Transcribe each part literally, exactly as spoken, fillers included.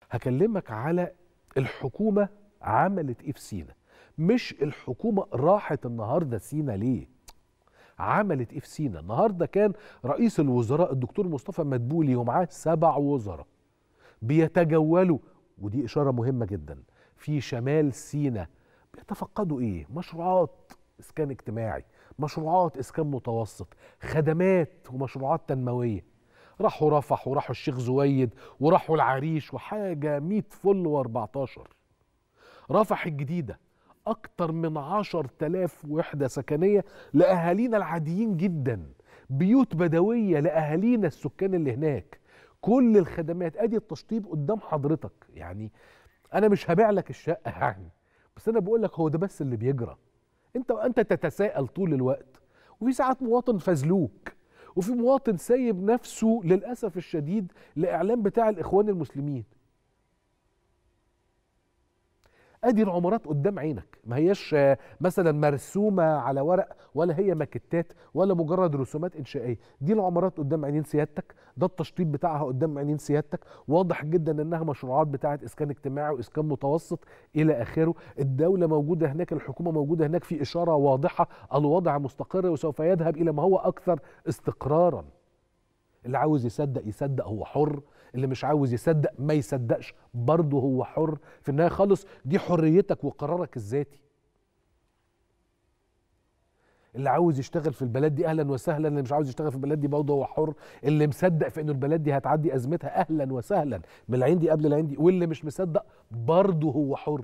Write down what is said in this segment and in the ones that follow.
هكلمك على الحكومة عملت ايه في سينا، مش الحكومة راحت النهاردة سينا ليه، عملت ايه في سينا. النهاردة كان رئيس الوزراء الدكتور مصطفى مدبولي ومعاه سبع وزراء بيتجولوا، ودي إشارة مهمة جدا، في شمال سينا. بيتفقدوا ايه؟ مشروعات اسكان اجتماعي، مشروعات اسكان متوسط، خدمات ومشروعات تنموية. راحوا رفح وراحوا الشيخ زويد وراحوا العريش وحاجة مية فل واربعتاشر. رفح الجديدة أكتر من عشر تلاف وحدة سكنية لأهالينا العاديين جدا، بيوت بدوية لأهالينا السكان اللي هناك، كل الخدمات. أدي التشطيب قدام حضرتك. يعني أنا مش هبيع لك الشقة يعني، بس أنا بقول لك هو ده بس اللي بيجرى. أنت أنت تتساءل طول الوقت، وفي ساعات مواطن فزلوك، وفي مواطن سايب نفسه للأسف الشديد لإعلام بتاع الإخوان المسلمين. ادي العمارات قدام عينك، ما هياش مثلا مرسومه على ورق، ولا هي ماكيتات، ولا مجرد رسومات انشائيه. دي العمارات قدام عينين سيادتك، ده التشطيب بتاعها قدام عينين سيادتك. واضح جدا انها مشروعات بتاعه اسكان اجتماعي واسكان متوسط الى اخره. الدوله موجوده هناك، الحكومه موجوده هناك، في اشاره واضحه الوضع مستقر وسوف يذهب الى ما هو اكثر استقرارا. اللي عاوز يصدق يصدق، هو حر. اللي مش عاوز يصدق ما يصدقش، برضه هو حر. في النهاية خالص دي حريتك وقرارك الذاتي. اللي عاوز يشتغل في البلد دي اهلا وسهلا، اللي مش عاوز يشتغل في البلد دي برضه هو حر. اللي مصدق في انه البلد دي هتعدي ازمتها اهلا وسهلا، من العين دي قبل العين دي. واللي مش مصدق برضه هو حر.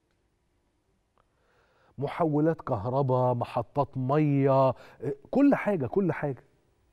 محولات كهرباء، محطات ميه، كل حاجه كل حاجه.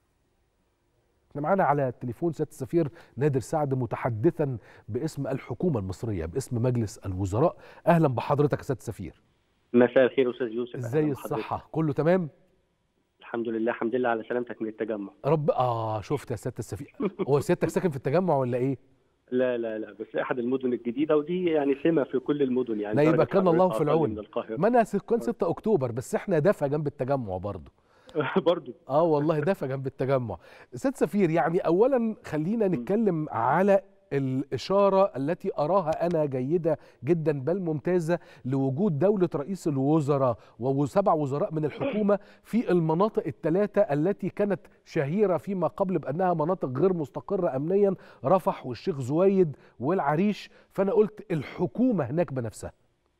احنا معانا على التليفون سيادة السفير نادر سعد، متحدثا باسم الحكومة المصرية، باسم مجلس الوزراء. اهلا بحضرتك يا سيادة السفير. مساء الخير استاذ يوسف. ازاي الصحة؟ كله تمام؟ الحمد لله. الحمد لله على سلامتك من التجمع. رب اه شفت يا سيادة السفير. هو سيادتك ساكن في التجمع ولا ايه؟ لا لا لا، بس احد المدن الجديدة، ودي يعني سمة في كل المدن. يعني لا يبقى كان الله في العون. ما انا سكان ستة اكتوبر، بس احنا دفا جنب التجمع برضه. برضو اه والله دفا جنب التجمع. سيد سفير، يعني اولا خلينا نتكلم على الإشارة التي أراها أنا جيدة جدا بل ممتازة لوجود دولة رئيس الوزراء وسبع وزراء من الحكومة في المناطق الثلاثة التي كانت شهيرة فيما قبل بأنها مناطق غير مستقرة أمنيا، رفح والشيخ زويد والعريش. فأنا قلت الحكومة هناك بنفسها.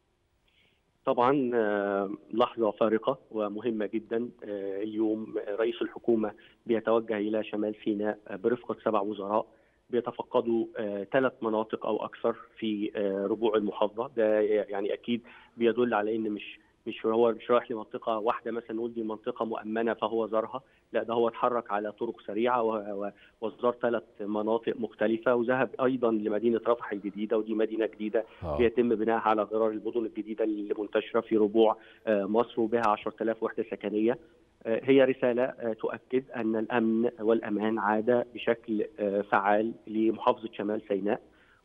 طبعا لحظة فارقة ومهمة جدا. اليوم رئيس الحكومة بيتوجه إلى شمال سيناء برفقة سبع وزراء بيتفقدوا ثلاث مناطق أو أكثر في ربوع المحافظة. ده يعني أكيد بيدل على إن مش مش هو مش رايح لمنطقة واحدة مثلا نقول دي منطقة مؤمنة فهو زارها، لا ده هو اتحرك على طرق سريعة وزار ثلاث مناطق مختلفة، وذهب أيضا لمدينة رفح الجديدة، ودي مدينة جديدة أوه. بيتم بناءها على غرار المدن الجديدة اللي منتشرة في ربوع مصر وبها عشرة آلاف وحدة سكنية. هي رسالة تؤكد أن الأمن والأمان عاد بشكل فعال لمحافظة شمال سيناء.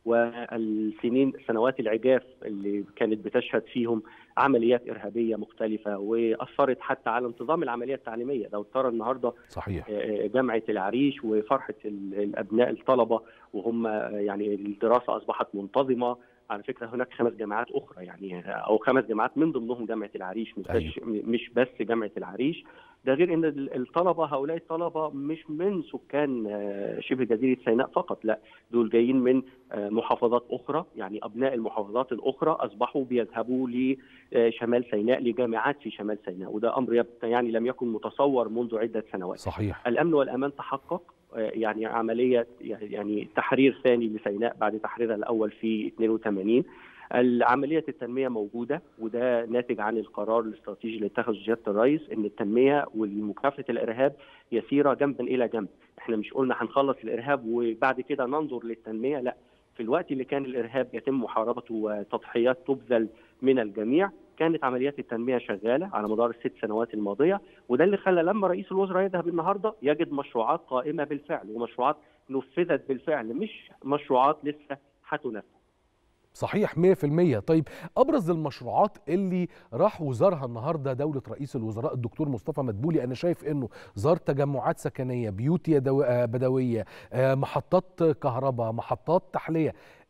والسنين سنوات العجاف اللي كانت بتشهد فيهم عمليات إرهابية مختلفة وأثرت حتى على انتظام العملية التعليمية. لو ترى النهاردة صحيح جامعة العريش وفرحة الأبناء الطلبة وهم يعني الدراسة أصبحت منتظمة. على فكرة هناك خمس جامعات أخرى يعني أو خمس جامعات من ضمنهم جامعة العريش، مش, أيوه. مش بس جامعة العريش. ده غير أن الطلبة هؤلاء الطلبة مش من سكان شبه جزيرة سيناء فقط، لا دول جايين من محافظات أخرى. يعني أبناء المحافظات الأخرى أصبحوا بيذهبوا لشمال سيناء لجامعات في شمال سيناء، وده أمر يعني لم يكن متصور منذ عدة سنوات. صحيح. الأمن والأمان تحقق، يعني عملية يعني تحرير ثاني لسيناء بعد تحريرها الأول في اثنين وثمانين. العملية التنمية موجودة، وده ناتج عن القرار الاستراتيجي اللي اتخذه سيادة الرئيس ان التنمية ومكافحة الإرهاب يسيرة جنبا إلى جنب. احنا مش قلنا هنخلص الإرهاب وبعد كده ننظر للتنمية، لا، في الوقت اللي كان الإرهاب يتم محاربته وتضحيات تبذل من الجميع كانت عمليات التنمية شغالة على مدار الست سنوات الماضية. وده اللي خلى لما رئيس الوزراء يذهب النهاردة يجد مشروعات قائمة بالفعل ومشروعات نفذت بالفعل، مش مشروعات لسه هتنفذ. صحيح مية في المية. طيب أبرز المشروعات اللي راح وزارها النهاردة دولة رئيس الوزراء الدكتور مصطفى مدبولي، أنا شايف أنه زار تجمعات سكنية، بيوت بدوية، محطات كهرباء، محطات تحلية.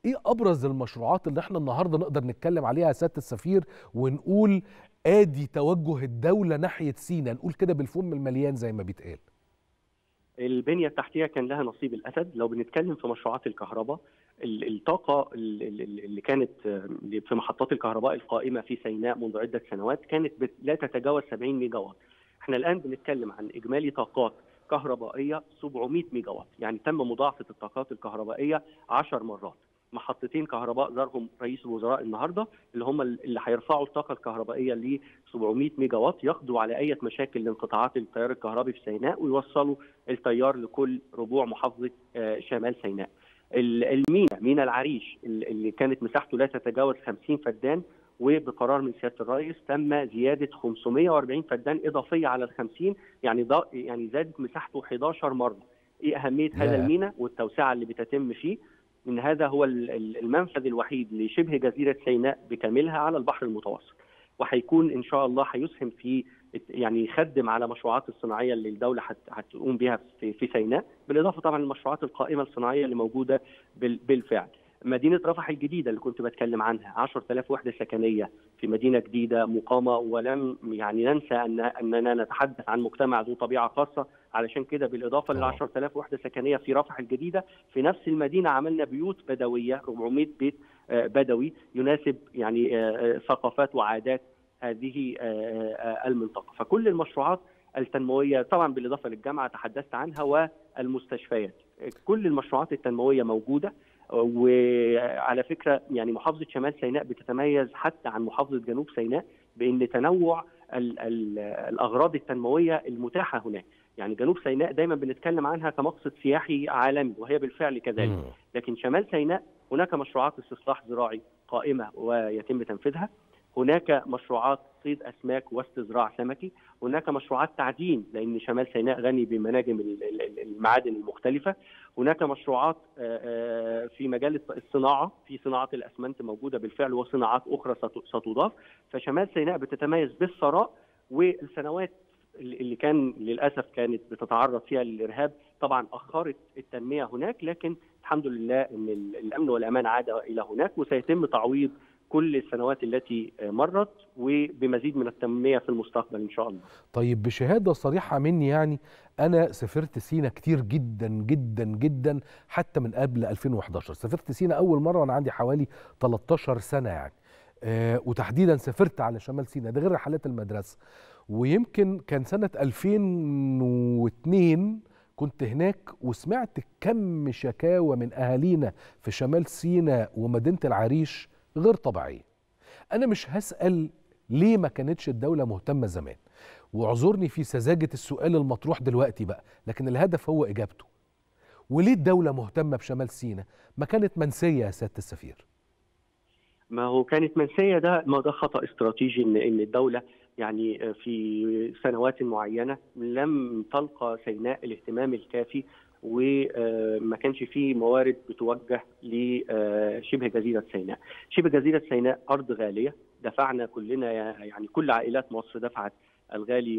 ايه ابرز المشروعات اللي احنا النهارده نقدر نتكلم عليها يا سياده السفير ونقول ادي توجه الدوله ناحيه سيناء، نقول كده بالفم المليان زي ما بيتقال؟ البنية التحتية كان لها نصيب الأسد. لو بنتكلم في مشروعات الكهرباء، الطاقة اللي كانت في محطات الكهرباء القائمة في سيناء منذ عدة سنوات كانت لا تتجاوز سبعين ميجا وات. احنا الآن بنتكلم عن إجمالي طاقات كهربائية سبعمائة ميجا وات، يعني تم مضاعفة الطاقات الكهربائية عشر مرات. محطتين كهرباء زارهم رئيس الوزراء النهارده اللي هم اللي هيرفعوا الطاقه الكهربائيه ل سبعمائة ميجا وات، يقضوا على اي مشاكل لانقطاعات التيار الكهربي في سيناء ويوصلوا التيار لكل ربوع محافظه شمال سيناء. المينا مينا العريش اللي كانت مساحته لا تتجاوز خمسين فدان، وبقرار من سياده الرئيس تم زياده خمسمائة وأربعين فدان اضافيه على ال خمسين، يعني يعني زادت مساحته إحدى عشرة مره. ايه اهميه yeah. هذا المينا والتوسعه اللي بتتم فيه؟ ان هذا هو المنفذ الوحيد لشبه جزيره سيناء بكاملها على البحر المتوسط، وهيكون ان شاء الله هيسهم في يعني يخدم على مشروعات الصناعيه اللي الدوله هتقوم بها في في سيناء، بالاضافه طبعا للمشروعات القائمه الصناعيه اللي موجوده بالفعل. مدينه رفح الجديده اللي كنت بتكلم عنها، عشرة آلاف وحده سكنيه في مدينه جديده مقامه، ولم يعني ننسى ان اننا نتحدث عن مجتمع ذو طبيعه خاصه، علشان كده بالاضافه لل عشرة آلاف وحده سكنيه في رفح الجديده في نفس المدينه عملنا بيوت بدويه، أربعمائة بيت بدوي يناسب يعني ثقافات وعادات هذه المنطقه. فكل المشروعات التنمويه طبعا بالاضافه للجامعه تحدثت عنها والمستشفيات، كل المشروعات التنمويه موجوده. وعلى فكره يعني محافظه شمال سيناء بتتميز حتى عن محافظه جنوب سيناء بان تنوع ال ال الاغراض التنمويه المتاحه هناك. يعني جنوب سيناء دايما بنتكلم عنها كمقصد سياحي عالمي وهي بالفعل كذلك، لكن شمال سيناء هناك مشروعات استصلاح زراعي قائمه ويتم تنفيذها، هناك مشروعات صيد اسماك واستزراع سمكي، هناك مشروعات تعدين لان شمال سيناء غني بمناجم المعادن المختلفه، هناك مشروعات في مجال الصناعه، في صناعه الاسمنت موجوده بالفعل وصناعات اخرى ستضاف. فشمال سيناء بتتميز بالثراء، والسنوات اللي كان للاسف كانت بتتعرض فيها للارهاب طبعا اخرت التنميه هناك، لكن الحمد لله ان الامن والامان عاد الى هناك، وسيتم تعويض كل السنوات التي مرت وبمزيد من التنميه في المستقبل ان شاء الله. طيب بشهاده صريحه مني، يعني انا سافرت سينا كتير جدا جدا جدا حتى من قبل ألفين وأحد عشر. سافرت سينا اول مره وانا عندي حوالي ثلاثة عشر سنه يعني، آه وتحديدا سافرت على شمال سينا، ده غير رحلات المدرسه. ويمكن كان سنه ألفين واثنين كنت هناك وسمعت كم شكاوى من اهالينا في شمال سينا ومدينه العريش غير طبيعيه. انا مش هسأل ليه ما كانتش الدولة مهتمة زمان، واعذرني في سذاجة السؤال المطروح دلوقتي بقى، لكن الهدف هو اجابته. وليه الدولة مهتمة بشمال سينا؟ ما كانت منسية يا سيادة السفير؟ ما هو كانت منسية، ده ما ده خطأ استراتيجي ان ان الدولة يعني في سنوات معينة لم تلقى سيناء الاهتمام الكافي، وما كانش فيه موارد بتوجه لشبه جزيرة سيناء. شبه جزيرة سيناء أرض غالية، دفعنا كلنا يعني كل عائلات مصر دفعت الغالي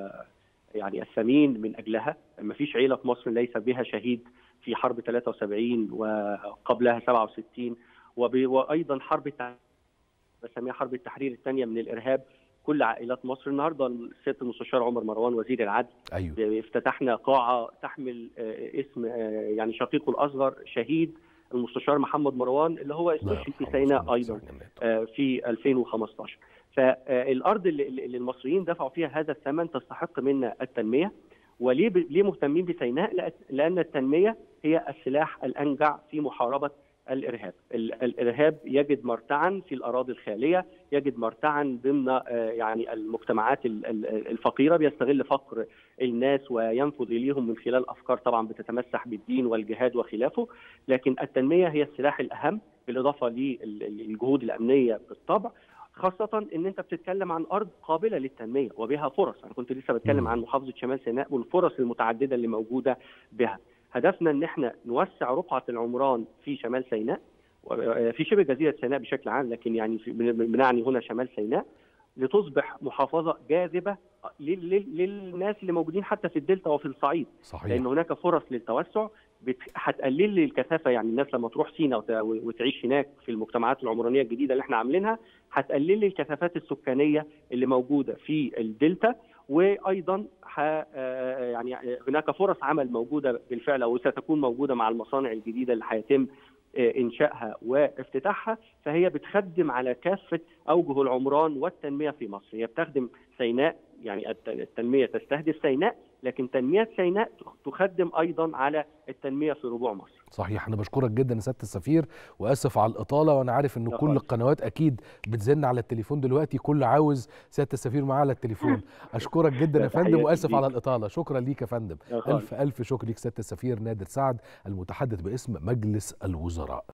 ويعني الثمين من أجلها. ما فيش عيلة في مصر ليس بها شهيد في حرب ثلاثة وسبعين وقبلها سبعة وستين، وأيضا حرب بسميها حرب التحرير الثانية من الإرهاب. كل عائلات مصر النهارده السيد المستشار عمر مروان وزير العدل، أيوة. افتتحنا قاعه تحمل اسم يعني شقيقه الاصغر شهيد المستشار محمد مروان اللي هو استشهد في سيناء ايضا في ألفين وخمسة عشر. فالارض اللي المصريين دفعوا فيها هذا الثمن تستحق منا التنميه. وليه ليه مهتمين بسيناء؟ لان التنميه هي السلاح الانجع في محاربه الارهاب. الارهاب يجد مرتعا في الاراضي الخاليه، يجد مرتعا ضمن يعني المجتمعات الفقيره، بيستغل فقر الناس وينفذ اليهم من خلال افكار طبعا بتتمسح بالدين والجهاد وخلافه. لكن التنميه هي السلاح الاهم بالاضافه للجهود الامنيه بالطبع، خاصه ان انت بتتكلم عن ارض قابله للتنميه وبها فرص. انا كنت لسه بتكلم عن محافظه شمال سيناء والفرص المتعدده اللي موجوده بها. هدفنا ان احنا نوسع رقعه العمران في شمال سيناء، في شبه جزيره سيناء بشكل عام، لكن يعني بنعني هنا شمال سيناء، لتصبح محافظه جاذبه للناس اللي موجودين حتى في الدلتا وفي الصعيد. صحيح. لان هناك فرص للتوسع هتقلل لي الكثافه، يعني الناس لما تروح سيناء وتعيش هناك في المجتمعات العمرانيه الجديده اللي احنا عاملينها هتقلل لي الكثافات السكانيه اللي موجوده في الدلتا، وايضا يعني هناك فرص عمل موجوده بالفعل او ستكون موجوده مع المصانع الجديده اللي هيتم انشائها وافتتاحها. فهي بتخدم على كافه اوجه العمران والتنميه في مصر. هي بتخدم سيناء، يعني التنميه تستهدف سيناء، لكن تنميه سيناء تخدم ايضا على التنميه في ربوع مصر. صحيح. انا بشكرك جدا يا سياده السفير، واسف على الاطاله، وانا عارف ان كل القنوات اكيد بتزن على التليفون دلوقتي، كل عاوز سياده السفير معاه على التليفون. اشكرك جدا يا فندم، واسف على الاطاله. شكرا ليك يا فندم. الف الف شكر ليك سياده السفير نادر سعد، المتحدث باسم مجلس الوزراء.